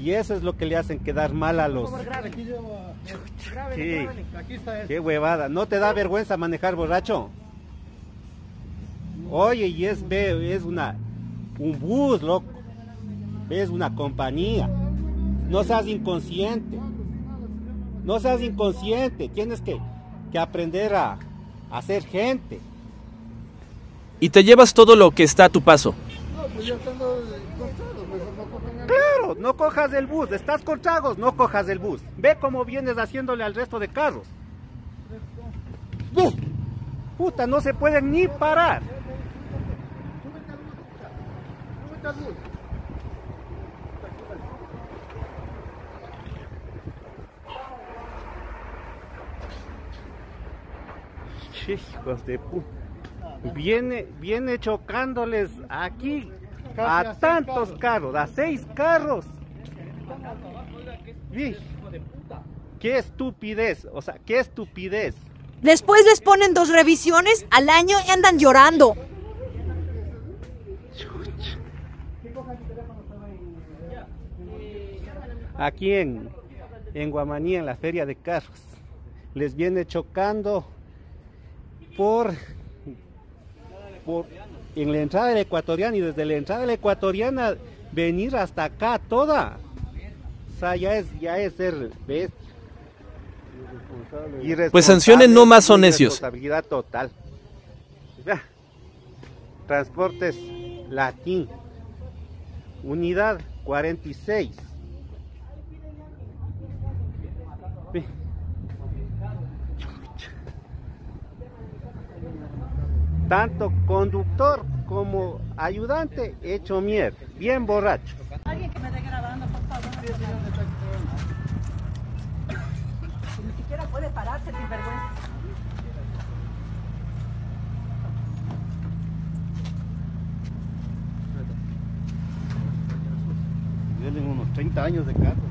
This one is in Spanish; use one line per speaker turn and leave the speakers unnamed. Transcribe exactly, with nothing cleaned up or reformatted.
Y eso es lo que le hacen quedar mal a los... Sí. Qué huevada. ¿No te da vergüenza manejar borracho? Oye, y es, ve, es una, un bus, loco. Es una compañía. No seas inconsciente. No seas inconsciente. Tienes que, que aprender a, a ser gente.
Y te llevas todo lo que está a tu paso.
Claro, no cojas el bus. Estás con tragos, no cojas el bus. Ve cómo vienes haciéndole al resto de carros. ¡Buf! Puta, no se pueden ni parar. Hijos de puta. Viene, viene chocándoles aquí a tantos carros, a seis carros. Qué estupidez, o sea, qué estupidez.
Después les ponen dos revisiones al año y andan llorando.
Aquí en, en Guamaní, en la feria de carros, les viene chocando por, por en la entrada de la Ecuatoriana, y desde la entrada de la Ecuatoriana venir hasta acá toda. O sea, ya es, ya es ser bestia.
Pues sancionen, no más son necios.
Responsabilidad total. Transportes Latín, unidad cuarenta y seis. Tanto conductor como ayudante hecho mierda, bien borracho.
Alguien que me esté grabando, por favor. Ni siquiera puede pararse, sin vergüenza.
Tienen unos treinta años de carro.